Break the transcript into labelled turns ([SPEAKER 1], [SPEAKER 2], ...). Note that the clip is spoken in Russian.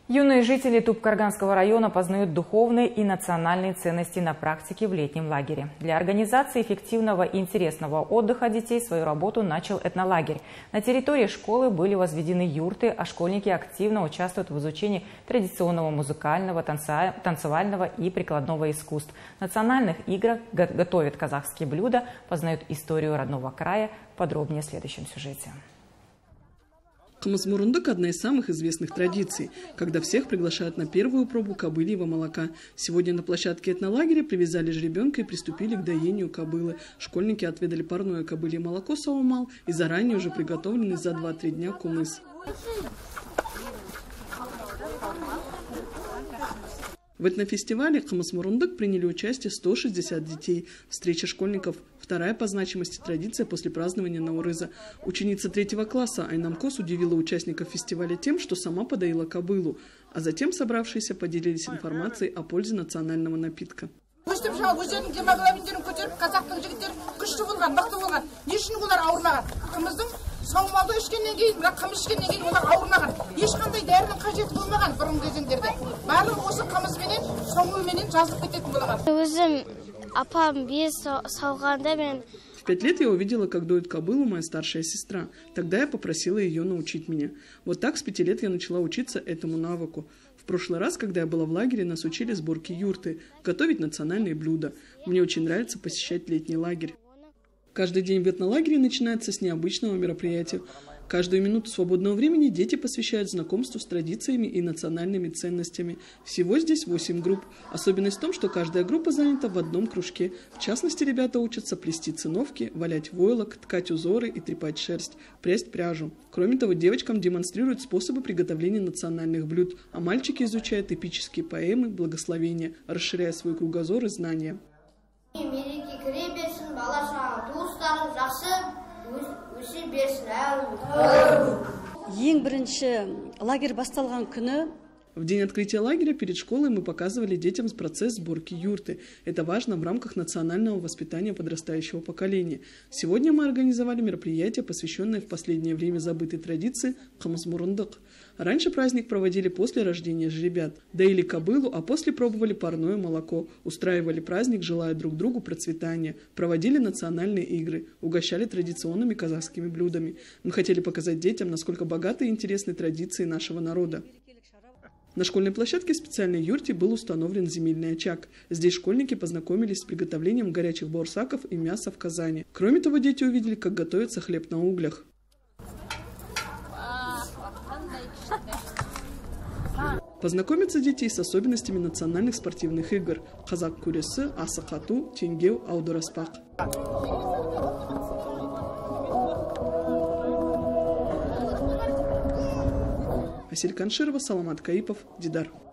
[SPEAKER 1] Юные жители Туб-Карганского района познают духовные и национальные ценности на практике в летнем лагере. Для организации эффективного и интересного отдыха детей свою работу начал этнолагерь. На территории школы были возведены юрты, а школьники активно участвуют в изучении традиционного музыкального, танцевального и прикладного искусств. В национальных играх готовят казахские блюда, познают историю родного края. Подробнее в следующем сюжете.
[SPEAKER 2] Кымыз-мұрындық – одна из самых известных традиций, когда всех приглашают на первую пробу кобыльего молока. Сегодня на площадке этнолагеря привязали жеребенка и приступили к доению кобылы. Школьники отведали парное кобылье молоко саумал и заранее уже приготовленный за 2-3 дня кумыс. В этнофестивале Кымыз-мұрындық приняли участие 160 детей. Встреча школьников – вторая по значимости традиция после празднования Наурыза. Ученица 3 класса Айнам Кос удивила участников фестиваля тем, что сама подоила кобылу, а затем собравшиеся поделились информацией о пользе национального напитка.
[SPEAKER 3] Саумалды ішкеннен кейін, бірақ қымыз ішкеннен кейін олар ауырмаған. Ешқандай дәрінің қажеті болмаған бұрынғы кезеңдерде. Барлығы осы қымызбенен, соңылменен жазылып кететін болған.
[SPEAKER 4] Өзім апам бие сауғанда мен...
[SPEAKER 2] В 5 лет я увидела, как доит кобылу моя старшая сестра. Тогда я попросила ее научить меня. Вот так с 5 лет я начала учиться этому навыку. В прошлый раз, когда я была в лагере, нас учили сборке юрты, готовить национальные блюда. Мне очень нравится посещать летний лагерь. Каждый день в этнолагере начинается с необычного мероприятия. Каждую минуту свободного времени дети посвящают знакомству с традициями и национальными ценностями. Всего здесь 8 групп. Особенность в том, что каждая группа занята в одном кружке. В частности, ребята учатся плести циновки, валять войлок, ткать узоры и трепать шерсть, прясть пряжу. Кроме того, девочкам демонстрируют способы приготовления национальных блюд, а мальчики изучают эпические поэмы, благословения, расширяя свой кругозор и знания. В день открытия лагеря перед школой мы показывали детям процесс сборки юрты. Это важно в рамках национального воспитания подрастающего поколения. Сегодня мы организовали мероприятие, посвященное в последнее время забытой традиции Кымыз-мұрындық. Раньше праздник проводили после рождения жеребят. Доили кобылу, а после пробовали парное молоко. Устраивали праздник, желая друг другу процветания. Проводили национальные игры. Угощали традиционными казахскими блюдами. Мы хотели показать детям, насколько богаты и интересны традиции нашего народа. На школьной площадке в специальной юрте был установлен земельный очаг. Здесь школьники познакомились с приготовлением горячих баурсаков и мяса в казане. Кроме того, дети увидели, как готовится хлеб на углях. Познакомятся дети с особенностями национальных спортивных игр. Казак күресі, асық ату, теңгеу, аудараспақ. Асель Канширова, Саламат Каипов, Дидар.